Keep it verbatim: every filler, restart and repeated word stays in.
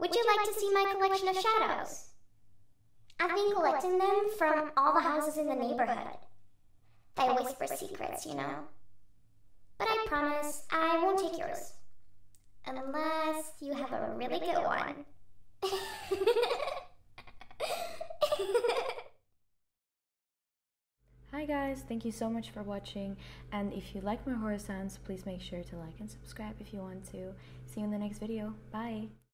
Would you like to see my collection of shadows? I've been collecting them from all the houses in the neighborhood. They whisper secrets, you know. But I promise I won't take yours. Unless you have a really good one. Hi guys, thank you so much for watching, and if you like my horror sounds, please make sure to like and subscribe if you want to. See you in the next video. Bye!